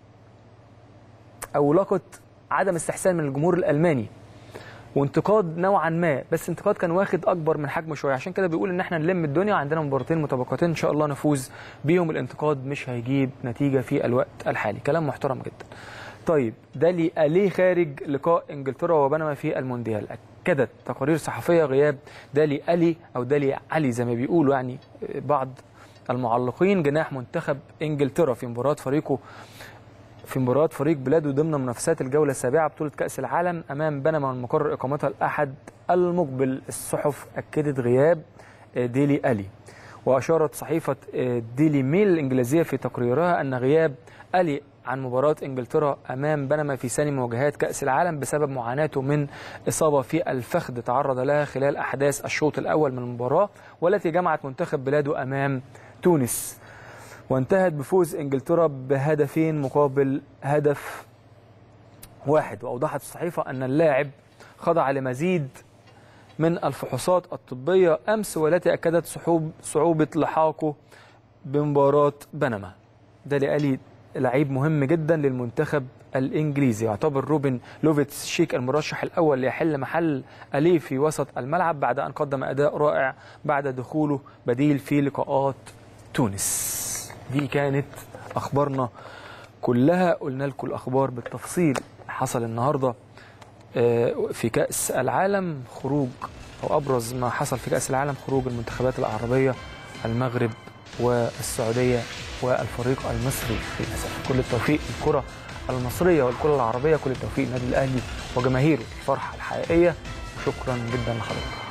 او لاقت عدم استحسان من الجمهور الالماني، وانتقاد نوعا ما، بس انتقاد كان واخد اكبر من حجمه شويه. عشان كده بيقول ان احنا نلم الدنيا وعندنا مباراتين متبقيتين ان شاء الله نفوز بيهم، الانتقاد مش هيجيب نتيجه في الوقت الحالي. كلام محترم جدا. طيب، دالي ألي خارج لقاء انجلترا وبنما في المونديال. اكدت تقارير صحفيه غياب دالي ألي او دالي علي زي ما بيقولوا يعني بعض المعلقين، جناح منتخب انجلترا في مباراه فريقه في مباراه فريق بلاده ضمن منافسات الجوله السابعه بطوله كاس العالم امام بنما المقرر اقامتها الاحد المقبل. الصحف اكدت غياب دالي ألي، واشارت صحيفه ديلي ميل الانجليزيه في تقريرها ان غياب ألي عن مباراة انجلترا امام بنما في ثاني مواجهات كأس العالم بسبب معاناته من إصابة في الفخذ تعرض لها خلال احداث الشوط الاول من المباراة، والتي جمعت منتخب بلاده امام تونس، وانتهت بفوز انجلترا بهدفين مقابل هدف واحد. واوضحت الصحيفة ان اللاعب خضع لمزيد من الفحوصات الطبية امس، والتي اكدت صعوبة لحاقه بمباراة بنما. دالي ألي لعيب مهم جدا للمنتخب الانجليزي، يعتبر روبن لوفيتس شيك المرشح الاول ليحل محل ألي في وسط الملعب بعد ان قدم اداء رائع بعد دخوله بديل في لقاءات تونس. دي كانت اخبارنا كلها، قلنا لكم الاخبار بالتفصيل. حصل النهارده في كأس العالم خروج، او ابرز ما حصل في كأس العالم خروج المنتخبات العربية، المغرب والسعودية والفريق المصري للأسف. كل التوفيق للكرة المصرية والكرة العربية، كل التوفيق للنادي الأهلي وجماهيره، الفرحة الحقيقية. وشكرا جدا لحضرتك.